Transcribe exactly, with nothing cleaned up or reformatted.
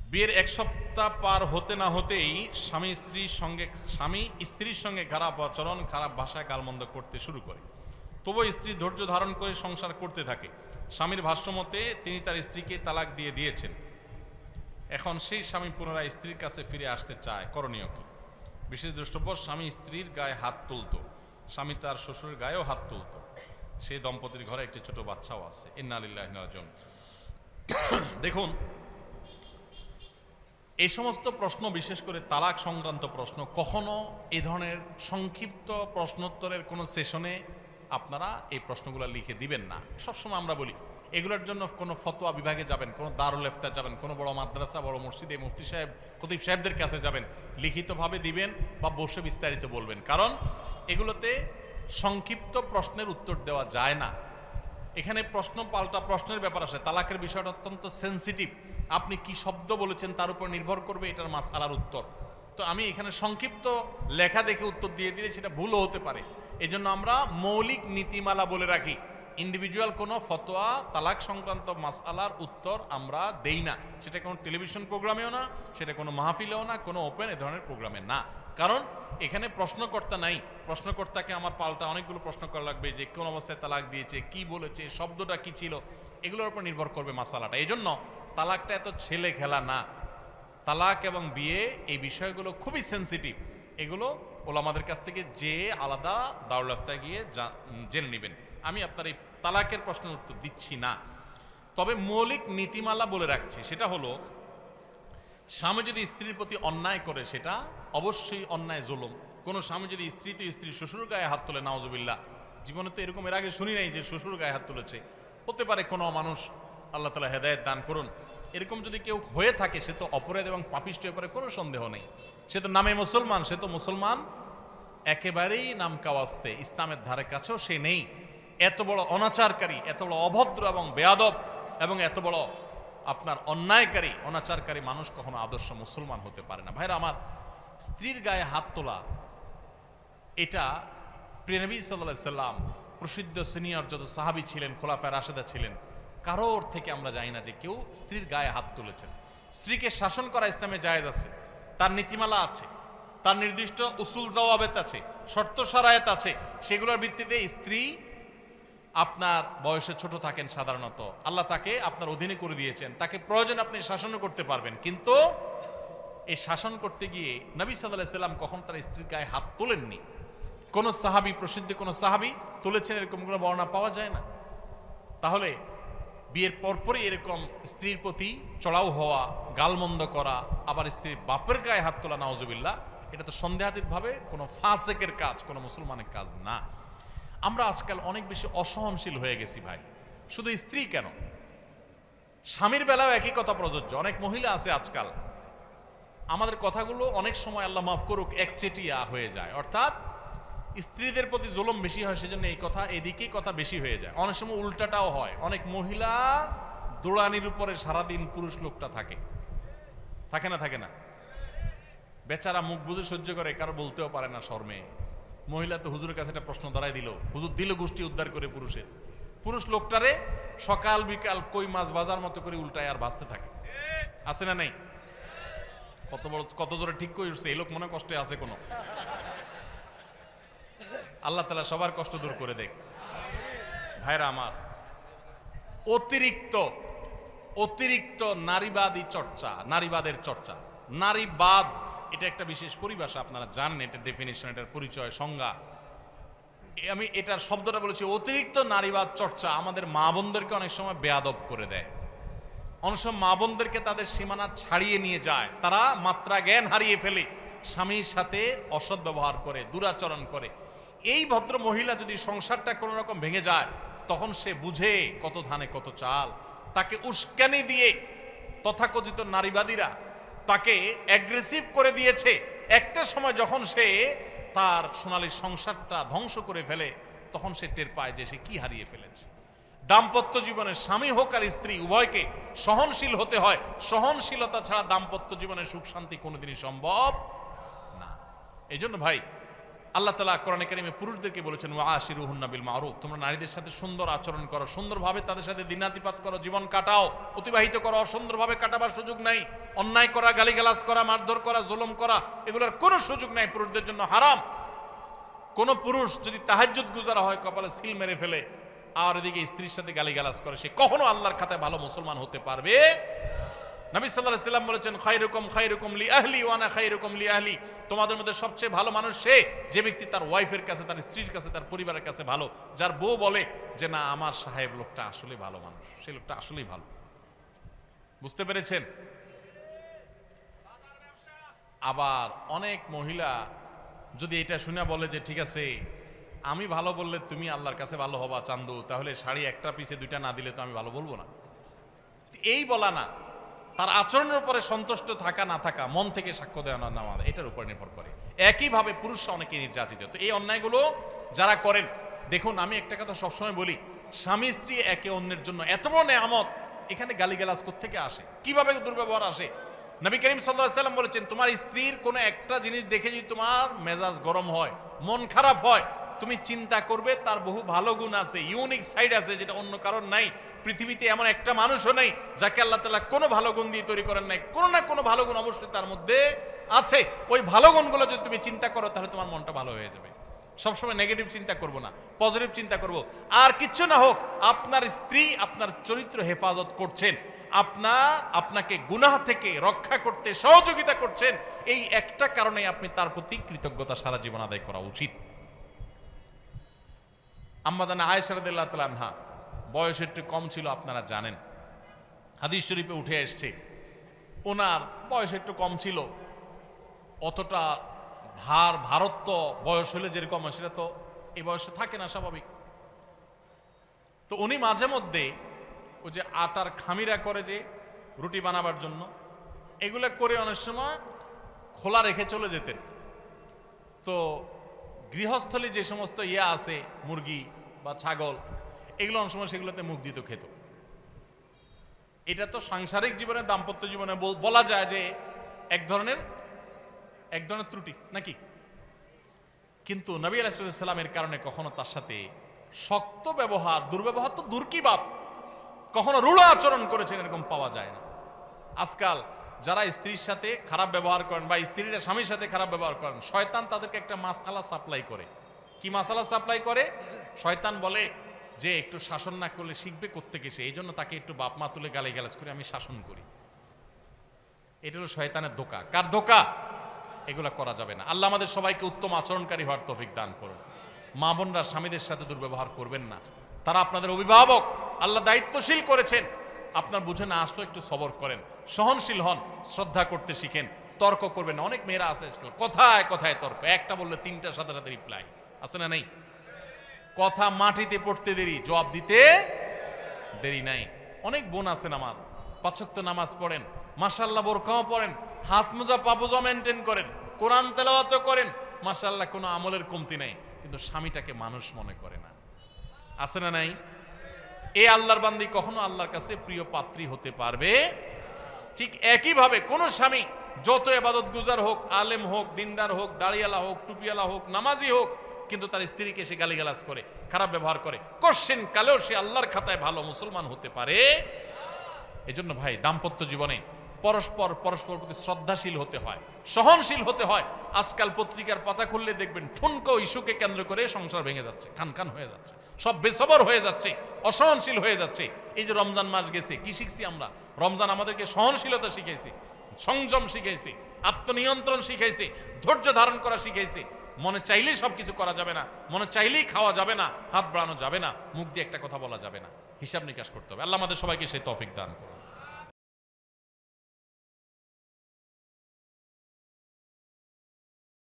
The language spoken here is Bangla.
বিয়ের এক সপ্তাহ পার হতে না হতেই স্বামী স্ত্রীর সঙ্গে স্বামী স্ত্রীর সঙ্গে খারাপ আচরণ, খারাপ ভাষায় গালমন্দ করতে শুরু করে। তবুও স্ত্রী ধৈর্য ধারণ করে সংসার করতে থাকে। স্বামীর ভাষ্যমতে তিনি তার স্ত্রীকে তালাক দিয়ে দিয়েছেন। এখন সেই স্বামী পুনরায় স্ত্রীর কাছে ফিরে আসতে চায়, করণীয় কি? বিশেষ দ্রষ্টব্য, স্বামী স্ত্রীর গায়ে হাত তুলত, স্বামী তার শ্বশুরের গায়েও হাত তুলত। সেই দম্পতির ঘরে একটি ছোট বাচ্চাও আছে। ইন্না লিল্লাহি ওয়া ইন্না ইলাইহি রাজিউন। দেখুন, এই সমস্ত প্রশ্ন, বিশেষ করে তালাক সংক্রান্ত প্রশ্ন, কখনো এই ধরনের সংক্ষিপ্ত প্রশ্নোত্তরের কোনো সেশনে আপনারা এই প্রশ্নগুলো লিখে দিবেন না। সবসময় আমরা বলি, এগুলোর জন্য কোনো ফতোয়া বিভাগে যাবেন, কোনো দারুল ইফতা যাবেন, কোনো বড় মাদ্রাসা, বড় মসজিদে মুফতি সাহেব, খতিব সাহেবদের কাছে যাবেন, লিখিতভাবে দিবেন বা বসে বিস্তারিত বলবেন। কারণ এগুলোতে সংক্ষিপ্ত প্রশ্নের উত্তর দেওয়া যায় না। এখানে প্রশ্ন পাল্টা প্রশ্নের ব্যাপার আসে। তালাকের বিষয়টা অত্যন্ত সেন্সিটিভ। আপনি কি শব্দ বলেছেন তার উপর নির্ভর করবে এটার মাসআলার উত্তর। তো আমি এখানে সংক্ষিপ্ত লেখা দেখে উত্তর দিয়ে দিলে সেটা ভুলও হতে পারে। এজন্য আমরা মৌলিক নীতিমালা বলে রাখি। ইন্ডিভিজুয়াল কোনো ফতোয়া তালাক সংক্রান্ত মাসআলার উত্তর আমরা দেই না। সেটা কোনো টেলিভিশন প্রোগ্রামেও না, সেটা কোনো মাহফিলেও না, কোনো ওপেন এ ধরনের প্রোগ্রামে না। কারণ এখানে প্রশ্নকর্তা নাই। প্রশ্নকর্তাকে আমার পাল্টা অনেকগুলো প্রশ্ন করা লাগবে, যে কোন অবস্থায় তালাক দিয়েছে, কি বলেছে, শব্দটা কি ছিল, এগুলোর উপর নির্ভর করবে মাসালাটা। এই জন্য তালাকটা এত ছেলে খেলা না। তালাক এবং বিয়ে এই বিষয়গুলো খুবই সেন্সিটিভ। এগুলো ওলামাদের কাছ থেকে যে আলাদা দারুল ইফতা গিয়ে জেনে নেবেন। আমি আপনার এই তালাকের প্রশ্নের উত্তর দিচ্ছি না। তবে মৌলিক নীতিমালা বলে রাখছি, সেটা হলো, স্বামী যদি স্ত্রীর প্রতি অন্যায় করে সেটা অবশ্যই অন্যায়, জুলুম। কোন স্বামী যদি স্ত্রী তো স্ত্রী শ্বশুর গায়ে হাত তোলে, নাউজুবিল্লাহ, জীবনে তো এরকম এর আগে শুনি নাই যে শ্বশুর গায়ে হাত তুলেছে। হতে পারে কোনো মানুষ, আল্লাহ তাআলা হেদায়েত দান করুন, এরকম যদি কেউ হয়ে থাকে সে তো অপরাধ এবং পাপিষ্ঠ ব্যাপারে কোনো সন্দেহ নেই। সে তো নামে মুসলমান, সে তো মুসলমান একেবারেই নাম কাওয়াস্তে, ইসলামের ধারে কাছেও সে নেই। এত বড় অনাচারকারী, এত বড় অভদ্র এবং বেয়াদব এবং এত বড় আপনার অন্যায়কারী, অনাচারকারী মানুষ কখনো আদর্শ মুসলমান হতে পারে না। ভাইরা আমার, স্ত্রীর গায়ে হাত তোলা এটা প্রিয় নবী সাল্লাল্লাহু আলাইহি সাল্লাম, প্রসিদ্ধ সিনিয়র যত সাহাবী ছিলেন, খোলাফায়ে রাশেদা ছিলেন, কারোর থেকে আমরা জানি না যে কেউ স্ত্রীর গায়ে হাত তুলেছেন। স্ত্রীকে শাসন করা ইসলামে জায়েজ আছে, তার নীতিমালা আছে, তার নির্দিষ্ট উসুল জওয়াবেত আছে, শর্ত শারায়েত আছে। সেগুলোর ভিত্তিতে স্ত্রী আপনার বয়সে ছোট থাকেন সাধারণত, আল্লাহ তাকে আপনার অধীনে করে দিয়েছেন, তাকে প্রয়োজন আপনি শাসনও করতে পারবেন। কিন্তু এই শাসন করতে গিয়ে নবী সাল্লাল্লাহু আলাইহি সাল্লাম কখন তার স্ত্রীর গায়ে হাত তোলেননি। কোন সাহাবী, প্রসিদ্ধ কোন সাহাবী তুলেছেন এরকম কোনো বর্ণনা পাওয়া যায় না। তাহলে বিয়ের পরপরই এরকম স্ত্রীর প্রতি চড়াও হওয়া, গালমন্দ করা, আবার স্ত্রীর বাপের গায়ে হাত তোলা, নাউজুবিল্লাহ, এটা তো সন্দেহাতীতভাবে কোনো ফাসেকের কাজ, কোনো মুসলমানের কাজ না। আমরা আজকাল অনেক বেশি অসহনশীল হয়ে গেছি ভাই। শুধু স্ত্রী কেন, স্বামীর বেলাও একই কথা প্রযোজ্য। অনেক মহিলা আছে আজকাল, আমাদের কথাগুলো অনেক সময় আল্লাহ মাফ করুক একচেটিয়া হয়ে যায়, অর্থাৎ স্ত্রীদের প্রতি জুলুম বেশি হয়, সেজন্য এই কথা এদিকেই কথা বেশি হয়ে যায়। অনেক সময় উল্টাটাও হয়, অনেক মহিলা দোড়ানির উপরে সারাদিন পুরুষ লোকটা থাকে, থাকে না থাকে না বেচারা মুখ বুঝে সহ্য করে, কারো বলতেও পারে না শর্মে। মহিলা তো হুজুরের কাছে একটা প্রশ্ন ধরাই দিল, হুজুর দিল গোষ্ঠী উদ্ধার করে পুরুষের। পুরুষ লোকটারে সকাল বিকাল কই মাছ বাজার মতো করে উল্টায় আর ভাসতে থাকে, আছে না নেই? কত বড়, কত জোরে ঠিক করে উঠছে, এই লোক মনে কষ্টে আছে কোনো। আল্লাহ তাআলা সবার কষ্ট দূর করে দেখ। ভাইরা আমার, অতিরিক্ত অতিরিক্ত নারীবাদী চর্চা, নারীবাদের চর্চা, নারীবাদ এটা একটা বিশেষ পরিভাষা, আপনারা জানেন, এটা ডেফিনিশন, এটার পরিচয়, সংজ্ঞা। আমি এটার শব্দটা বলেছি, অতিরিক্ত নারীবাদ চর্চা আমাদের মা বোনদেরকে অনেক সময় বেয়াদব করে দেয়। অনেক সময় মা বোনদেরকে তাদের সীমানা ছাড়িয়ে নিয়ে যায়, তারা মাত্রা জ্ঞান হারিয়ে ফেলে, স্বামীর সাথে অসৎ ব্যবহার করে, দুরাচরণ করে। এই ভদ্র মহিলা যদি সংসারটা কোনো রকম ভেঙে যায়, তখন সে বুঝে কত ধানে কত চাল। তাকে উস্কানি দিয়ে তথাকথিত নারীবাদীরা তাকে অ্যাগ্রেসিভ করে দিয়েছে। একটা সময় যখন সে তার সোনালী সংসারটা ধ্বংস করে ফেলে, তখন সে টের পায় যে সে কি হারিয়ে ফেলেছে। দাম্পত্য জীবনে স্বামী হোক আর স্ত্রী, উভয়কে সহনশীল হতে হয়। সহনশীলতা ছাড়া দাম্পত্য জীবনে সুখ শান্তি কোনোদিনই সম্ভব না। এই জন্য ভাই, আল্লাহ তাআলা কোরআনে কারিমে পুরুষদেরকে বলেছেন ওয়াশিরুহুন্না বিল মারুফ, তোমরা নারীদের সাথে সুন্দর আচরণ করো, সুন্দরভাবে তাদের সাথে দিনাতিপাত করো, জীবন কাটাও, অতিবাহিত করো। অসুন্দরভাবে কাটাবার সুযোগ নাই। অন্যায় করা, গালিগালাজ করা, মারধর করা, জুলুম করা, এগুলোর কোনো সুযোগ নাই, পুরুষদের জন্য হারাম। কোন পুরুষ যদি তাহাজ্জুদ গুজারা হয়, কপালে সিল মেরে ফেলে, আর এদিকে স্ত্রীর সাথে গালিগালাজ করে, সে কখনো আল্লাহর খাতায় ভালো মুসলমান হতে পারবে। নবী সাল্লাল্লাহু আলাইহি ওয়াসাল্লাম বলেছেন খায়রুকুম খায়রুকুম লি আহলি ওয়া আনা খায়রুকুম লি আহলি, তোমাদের মধ্যে সবচেয়ে ভালো মানুষ সে যে ব্যক্তি তার ওয়াইফের কাছে, তার স্ত্রীর কাছে, তার পরিবারের কাছে ভালো। যার বউ বলে যে না আমার সাহেব লোকটা আসলে ভালো মানুষ, সেই লোকটা আসলেই ভালো। বুঝতে পেরেছেন? আবার অনেক মহিলা যদি এটা শুনে বলে যে ঠিক আছে আমি ভালো বললে তুমি আল্লাহর কাছে ভালো হবা চান্দু, তাহলে শাড়ি একটা পিছে দুইটা না দিলে তো আমি ভালো বলবো না, এই বলা না, তার আচরণের উপরে সন্তুষ্ট থাকা না থাকা, মন থেকে সাক্ষ্য দেওয়া না নেওয়া, এটার উপর নির্ভর করে। একইভাবে পুরুষরা অনেকে নির্যাতিত। তো এই অন্যায়গুলো যারা করেন, দেখুন আমি একটা কথা সবসময় বলি, স্বামী স্ত্রী একে অন্যের জন্য এত বড় নেয়ামত, এখানে গালিগালাজ কোত্থেকে আসে, কিভাবে দুর্ব্যবহার আসে? নবী করিম সাল্লাল্লাহু আলাইহি ওয়াসাল্লাম বলেছেন তোমার স্ত্রীর কোনো একটা জিনিস দেখে যদি তোমার মেজাজ গরম হয়, মন খারাপ হয়, তুমি চিন্তা করবে তার বহু ভালো গুণ আছে, ইউনিক সাইড আছে যেটা অন্য কারণ নাই। পৃথিবীতে এমন একটা মানুষও নেই যাকে আল্লাহ তাআলা কোনো ভালো গুণ দিয়ে তৈরি করেন নাই, কোনো না কোনো ভালো গুণ অবশ্যই তার মধ্যে আছে। ওই ভালো গুণগুলো যদি তুমি চিন্তা করো তাহলে তোমার মনটা ভালো হয়ে যাবে। সবসময় নেগেটিভ চিন্তা করব না, পজিটিভ চিন্তা করব। আর কিচ্ছু না হোক, আপনার স্ত্রী আপনার চরিত্র হেফাজত করছেন, আপনা আপনাকে গুনাহ থেকে রক্ষা করতে সহযোগিতা করছেন, এই একটা কারণে আপনি তার প্রতি কৃতজ্ঞতা সারা জীবন আদায় করা উচিত। আম্মা জানা আয়েশা রাদিয়াল্লাহু তাআলা আনহা বয়স একটু কম ছিল, আপনারা জানেন, হাদিস শরীফে উঠে এসছে ওনার বয়স একটু কম ছিল, অতটা ভার ভারত্ব বয়স হলে যেরকম সেটা তো এই বয়সে থাকে না, স্বাভাবিক। তো উনি মাঝে মধ্যে ওই যে আটার খামিরা করে যে রুটি বানাবার জন্য, এগুলো করে অনেক সময় খোলা রেখে চলে যেতেন। তো গৃহস্থলী যে সমস্ত ইয়া আছে, মুরগি বা ছাগল, এগুলো অনেক সময় সেগুলোতে মুখ দিত, খেত। এটা তো সাংসারিক জীবনে, দাম্পত্য জীবনে বলা যায় যে এক ধরনের এক ধরনের ত্রুটি নাকি। কিন্তু নবী আলাইহিস সালামের কারণে কখনো তার সাথে শক্ত ব্যবহার, দুর্ব্যবহার তো দূর কি বাপ, কখনো রূঢ় আচরণ করেছেন এরকম পাওয়া যায় না। আজকাল যারা স্ত্রীর সাথে খারাপ ব্যবহার করেন বা স্ত্রীরা স্বামীর সাথে খারাপ ব্যবহার করেন, শয়তান তাদেরকে একটা মাসালা সাপ্লাই করে। কি মাসালা সাপ্লাই করে? শয়তান বলে যে একটু শাসন না করলে শিখবে কোত্থেকে সে, এই জন্য তাকে একটু বাপ মা তুলে গালি গালাজ করে আমি শাসন করি। এটা হলো শয়তানের ধোঁকা। কার ধোঁকা? এগুলা করা যাবে না। আল্লাহ আমাদের সবাইকে উত্তম আচরণকারী হওয়ার তৌফিক দান করুন। মা বোনরা স্বামীদের সাথে দুর্ব্যবহার করবেন না, তারা আপনাদের অভিভাবক, আল্লাহ দায়িত্বশীল করেছেন। আপনার বুঝে না আসলো একটু সবর করেন, সহনশীল হন, শ্রদ্ধা করতে শিখেন, তর্ক করবেন না। অনেক মেয়েরা আছে কথায় কথায় তর্ক, একটা বললে তিনটার সাথে সাথে রিপ্লাই, আছে না নেই? কথা মাটিতে পড়তে দেরি, জবাব দিতে দেরি নাই। অনেক বোন আছেন আমার, পাঁচ ওয়াক্ত নামাজ পড়েন, মাশাআল্লাহ বোরকাও পড়েন, হাত মোজা পা মোজা মেনটেন করেন, কোরআন তেলাওয়াত করেন, মাশাআল্লাহ কোনো আমলের কমতি নাই, কিন্তু স্বামীটাকে মানুষ মনে করে না, আছে না নাই? এই আল্লাহর বান্দি কখনো আল্লাহর কাছে প্রিয় পাত্রী হতে পারবে? ঠিক একইভাবে কোন স্বামী যত ইবাদত গুজার হোক, আলেম হোক, দিনদার হোক, দাড়িয়ালা হোক, টুপিওয়ালা হোক, নামাজি হোক, কিন্তু তার স্ত্রীকে সে গালিগালাজ করে, খারাপ ব্যবহার করে, কোশ্চিন কালেও সে আল্লাহর খাতায় ভালো মুসলমান হতে পারে? এজন্য ভাই, দাম্পত্য জীবনে পরস্পর পরস্পর প্রতি শ্রদ্ধাশীল হতে হয়, সহনশীল হতে হয়। আজকাল পত্রিকার পাতা খুললে দেখবেন ঠুনকো ইস্যুকে কেন্দ্র করে সংসার ভেঙে যাচ্ছে, খান খান হয়ে যাচ্ছে, সব বেসবর হয়ে যাচ্ছে, অসহনশীল হয়ে যাচ্ছে। এই যে রমজান মাস গেছে, কি শিখছি আমরা? রমজান আমাদেরকে সহনশীলতা শিখাইছে, সংযম শিখাইছে, আত্মনিয়ন্ত্রণ শিখাইছে, ধৈর্য ধারণ করা শিখাইছে। মনে চাইলেই সবকিছু করা যাবে না, মনে চাইলেই খাওয়া যাবে না, হাত বাড়ানো যাবে না, মুখ দিয়ে একটা কথা বলা যাবে না, হিসাব নিকাশ করতে হবে। আল্লাহ আমাদের সবাইকে সেই তৌফিক দান করুন।